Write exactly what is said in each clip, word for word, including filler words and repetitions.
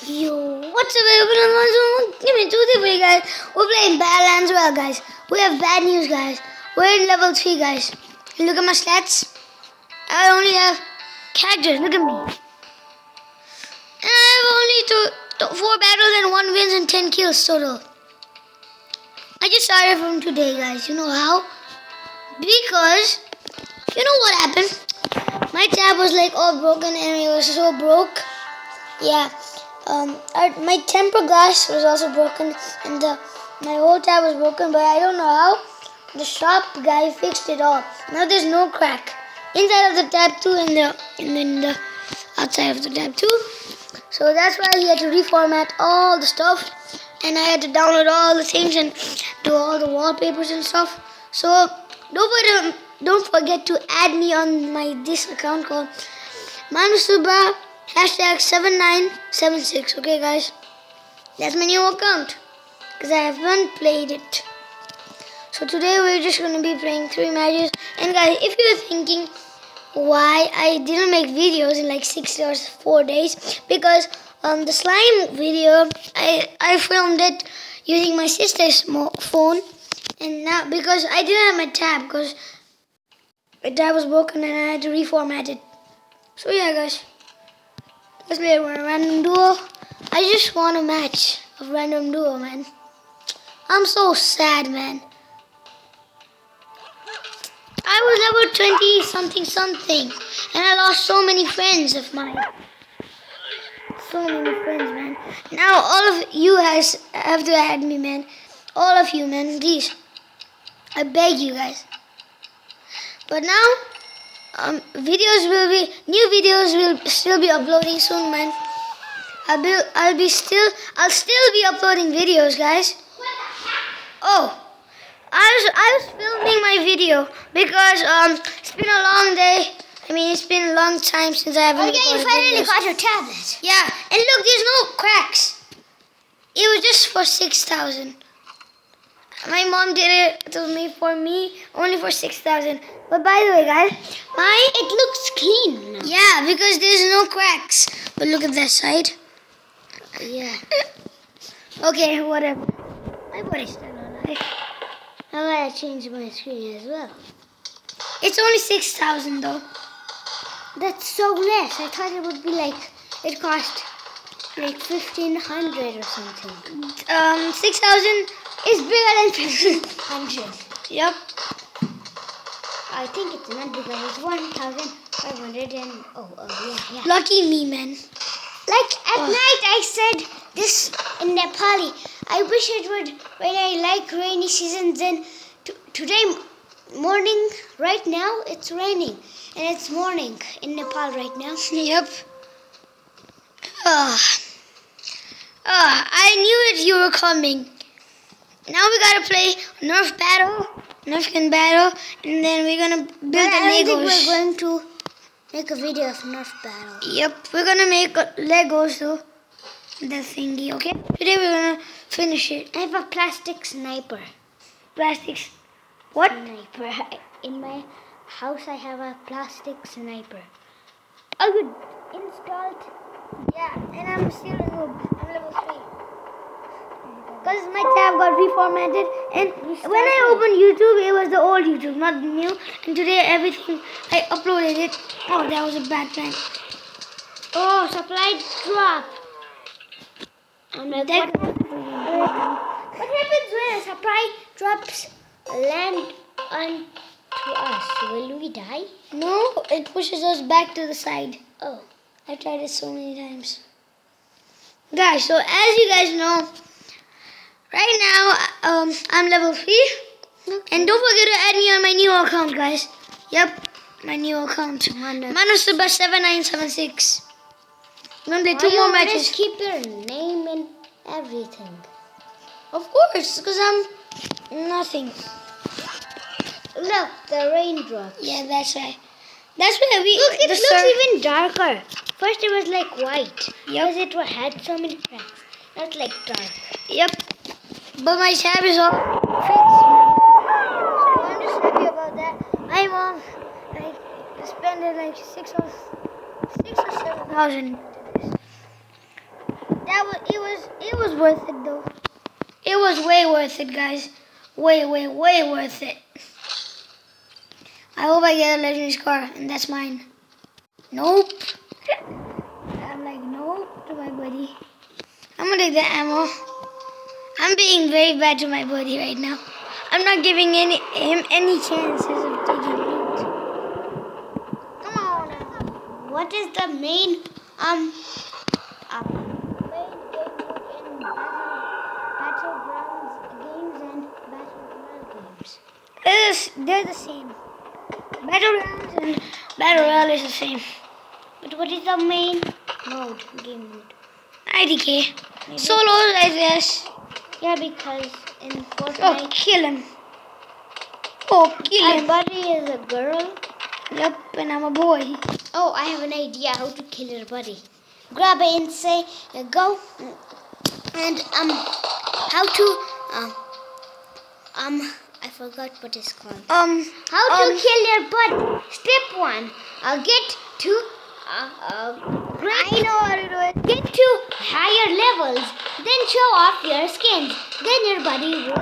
Yo, what's up everyone? Give me two for you guys. We're playing Badlands well, guys. We have bad news, guys. We're in level three, guys. Look at my stats. I only have characters. Look at me. And I have only two, two, four battles and one wins and ten kills total. I just started from today, guys. You know how? Because you know what happened? My tab was like all broken and it was so broke. Yeah. Um, our, my temper glass was also broken, and the, my whole tab was broken, but I don't know how. The shop guy fixed it all. Now there's no crack inside of the tab too, and the and then the outside of the tab too. So that's why he had to reformat all the stuff, and I had to download all the things and do all the wallpapers and stuff. So don't forget, don't forget to add me on my this account called Manusuba. Hashtag seven nine seven six, okay guys? That's my new account, because I haven't played it. So today we're just going to be playing three matches. And guys, if you're thinking why I didn't make videos in like six or four days, because um, the slime video, I, I filmed it using my sister's phone. And now, because I didn't have my tab, because my tab was broken and I had to reformat it. So yeah guys. Let's play a random duo. I just want a match of random duo, man. I'm so sad, man. I was level twenty something something, and I lost so many friends of mine. So many friends, man. Now all of you guys have to add me, man. All of you, man. Please. I beg you guys. But now, Um, videos will be new videos will still be uploading soon, man. I'll be I'll be still I'll still be uploading videos, guys. Oh, I was I was filming my video because um it's been a long day. I mean it's been a long time since I haven't. Oh yeah, you finally videos. got your tablet. Yeah, and look, there's no cracks. It was just for six thousand. My mom did it to me for me only for six thousand. But by the way, guys, my It looks clean now. yeah, because there's no cracks. But look at that side. Yeah. Okay, whatever. My body's still alive. I gotta change my screen as well. It's only six thousand though. That's so less. I thought it would be like it cost like fifteen hundred or something. Um, six thousand is bigger than fifteen hundred. Yep. I think it's not because it's one thousand five hundred and oh, oh yeah, yeah. Lucky me, man. Like at Oh. night I said this in Nepali. I wish it would when I like rainy seasons. Then t today morning, right now it's raining and it's morning in Nepal right now. Yep. Ah. Ah, I knew it. You were coming. Now we gotta play Nerf battle. Nerf can battle, and then we're gonna build But the I don't think Legos. we're going to make a video of Nerf battle. Yep, we're gonna make uh, Legos though. The thingy, okay? Today we're gonna finish it. I have a plastic sniper. Plastics. What? Sniper. In my house I have a plastic sniper. I would install it. Yeah, and I'm still in noob. I'm level three. Because my tab got reformatted, and when I opened YouTube, it was the old YouTube, not the new. And today everything, I uploaded it. Oh, that was a bad plan. Oh, supply drop. I'm like, That, what, what happens when a supply drops land onto us? Will we die? no, it pushes us back to the side. Oh. I tried it so many times. Guys, so as you guys know, right now, um, I'm level three. Okay. And don't forget to add me on my new account, guys. Yep, my new account. Manusuba seven nine seven six. I'm gonna play two more matches. Keep your name and everything. Of course, because I'm nothing. Look, the raindrops. Yeah, that's right. That's why we... Look, it the looks sur- even darker. First it was like white. Yep. Because it wa- had so many cracks. Now it's like dark. Yep. But my tab is all fixed now. So I'm just happy about that. My mom, like, spent like six or six or seven thousand. That that was it was it was worth it though. It was way worth it, guys. Way, way, way worth it. I hope I get a legendary scar, and that's mine. Nope. I'm like, nope to my buddy. I'm gonna take the ammo. I'm being very bad to my buddy right now. I'm not giving any him any chances of taking loot. Come on now. What is the main um um Main game mode in battle, battlegrounds games and battle royale games? They're the, they're the same. Battlegrounds and battle royale is the same. but what is the main mode, game mode? I D K. Solos, I guess. Yeah, because in Oh, Fortnite, kill him. Oh, kill my him. buddy is a girl. Yep, and I'm a boy. Oh, I have an idea how to kill your buddy. Grab it and say, uh, go, and um, how to um, um, I forgot what it's called. Um, How to um, kill your buddy? Step one, uh, get to uh, uh, I know how to do it. get to higher levels, then show off your skins. Then your buddy will.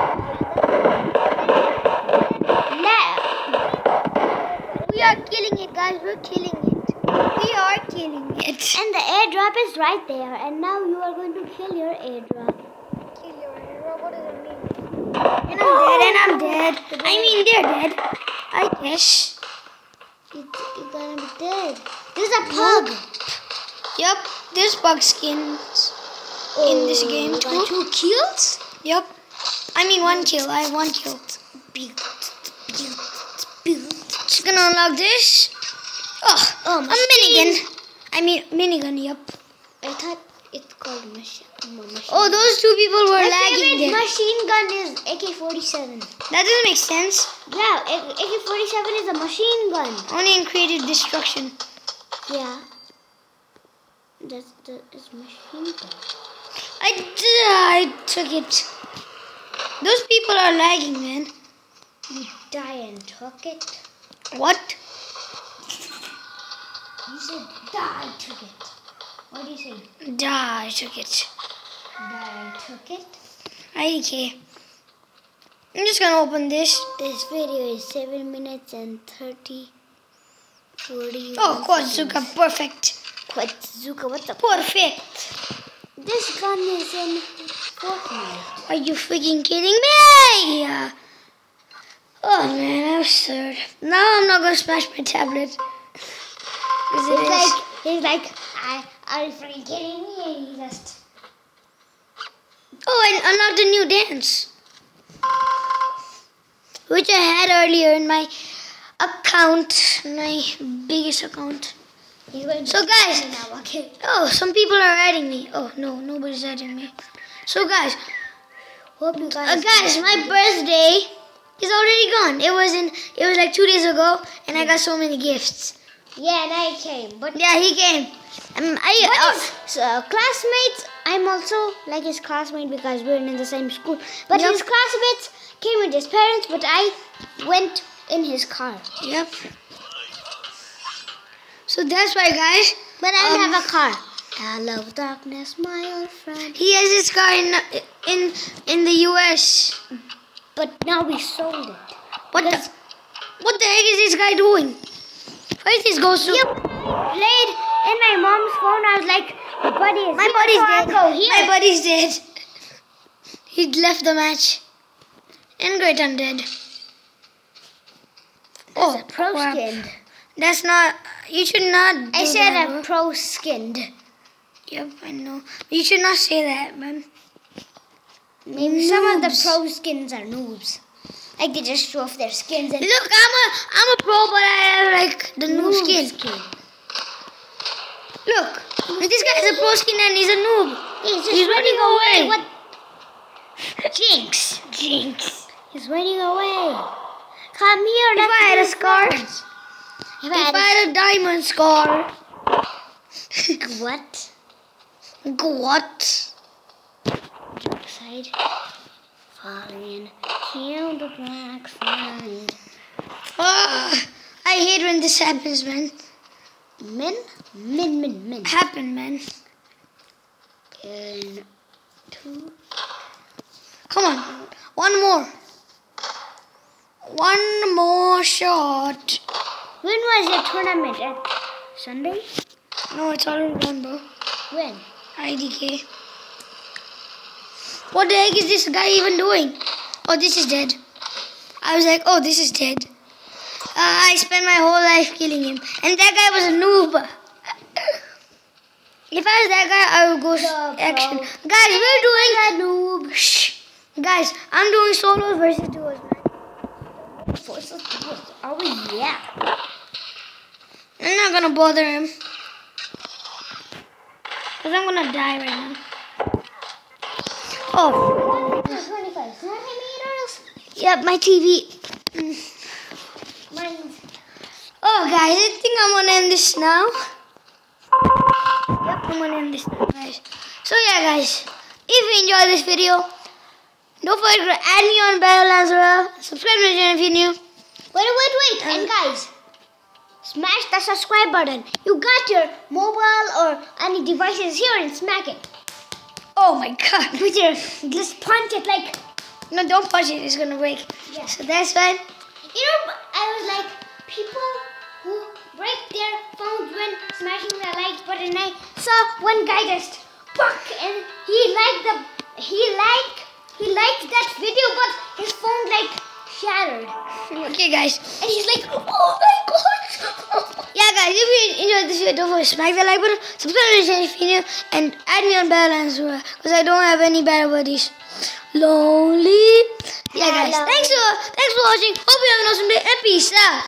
La- We are killing it, guys. We're killing it. We are killing it. And the airdrop is right there. And now you are going to kill your airdrop. Kill your hero. What does it mean? And I'm dead. And I'm dead. I mean, they're dead. I guess. You- You're gonna be dead. There's a pug. Yep. There's bug skins in this game Oh, too. two kills? Yep. I mean, one kill. I have one kill. Just gonna unlock this. Oh, Oh, a machine. minigun. I mean, minigun. Yep. I thought it's called machine. machine. Oh, those two people were My lagging favorite there. machine gun is A K forty-seven. That doesn't make sense. Yeah, A K forty-seven is a machine gun. Only in creative destruction. Yeah. That's the is machine gun. I, I took it. Those people are lagging, man. You die and took it. What? You said die and took it. What do you say? Duh, I took it. Die and took it. I D K. I'm just gonna open this. This video is seven minutes and thirty, forty. Oh, Quadzuka, perfect. Quadzuka, what the? Perfect. This gun is in Fortnite. Are you freaking kidding me? Oh man, I'm absurd. Now I'm not gonna smash my tablet. Because it He's is. like, he's like, I, are you freaking kidding me? And he just. Oh, I unlocked a new dance. Which I had earlier in my account. My biggest account. He's going to So guys. now, okay. Oh, some people are adding me. Oh no, nobody's adding me. So guys, Hope you uh, guys. guys, my birthday is already gone. It was in. It was like two days ago, and I got so many gifts. Yeah, and I came, but. Yeah, he came. Um, I. But Uh, his uh, classmates, I'm also like his classmate because we're in the same school. But Yep. his classmates came with his parents, but I went in his car. yep. So that's why, guys. But I Um, don't have a car. Hello, darkness, my old friend. He has his car in in in the U S. But now we sold it. What the? Because What the heck is this guy doing? Where is this goes to? you played in my mom's phone. I was like, my buddy is My here, buddy's so I'll dead. go here. My buddy's dead. He left the match. And great, I'm dead. That's Oh, a pro crap. skinned. That's not. You should not. Do I said that, a bro. pro skinned. Yep, I know. You should not say that, man. Maybe some of the Noobs. pro skins are noobs. Like they just show off their skins and Look, I'm a I'm a pro, but I have like the noob noob skin. skin. Look, this guy is a pro skin and he's a noob. He's just He's running running away. away. What? Jinx. Jinx. He's running away. Come here. If let's I had a be scar, friends. If if I had I had a diamond scar, a what? what? Dark side. Falling. Kill the black side. Ah, I hate when this happens, man. Min? Min, min, min. Happen, man. And two. Come on. One more. One more shot. When was your tournament? At Sunday? No, it's already done, bro. When? I D K. What the heck is this guy even doing? Oh, this is dead. I was like, oh, this is dead. Uh, I spent my whole life killing him. And that guy was a noob. If I was that guy, I would go The action. pro. Guys, we're doing... a noob. Shh. Guys, I'm doing solos versus duos, man. Versus duos. Oh, yeah. I'm not gonna bother him. Because I'm gonna die right now. Oh. twenty-five centimeters. Yep, my T V. Mm. Mine's. Oh, guys, I think I'm gonna end this now. Yep, I'm gonna end this now, guys. So, yeah, guys, if you enjoyed this video, don't forget to add me on Battlelands Royale. Subscribe to my channel if you're new. Wait, wait, wait. And guys, smash the subscribe button. You got your mobile or any devices here and smack it. Oh my god. With your, just punch it like. No, don't punch it, it's gonna break. Yeah. So that's fine. You know, I was like, people who break their phones when smashing the like button. I saw one guy just fuck, and he liked the, he liked, he liked that video, but his phone like shattered. Okay, guys. And he's like, oh my god. Yeah, guys, if you enjoyed this video, don't forget to smack the like button, subscribe to the channel if you're new, and add me on Battlelands Royale, because I don't have any battle buddies. Lonely. Yeah, guys. Hello. Thanks for thanks for watching. Hope you have an awesome day and peace out.